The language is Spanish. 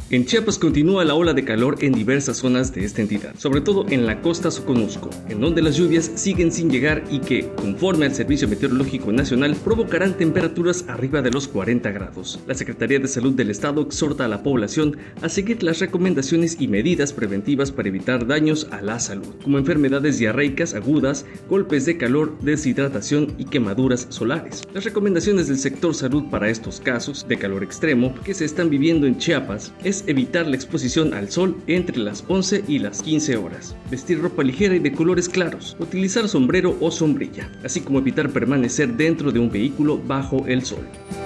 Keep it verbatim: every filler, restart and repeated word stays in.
En Chiapas continúa la ola de calor en diversas zonas de esta entidad, sobre todo en la costa Soconusco, en donde las lluvias siguen sin llegar y que, conforme al Servicio Meteorológico Nacional, provocarán temperaturas arriba de los cuarenta grados. La Secretaría de Salud del Estado exhorta a la población a seguir las recomendaciones y medidas preventivas para evitar daños a la salud, como enfermedades diarreicas agudas, golpes de calor, deshidratación y quemaduras solares. Las recomendaciones del sector salud para estos casos de calor extremo que se están viviendo en Chiapas es evitar la exposición al sol entre las once y las quince horas, vestir ropa ligera y de colores claros, utilizar sombrero o sombrilla, así como evitar permanecer dentro de un vehículo bajo el sol.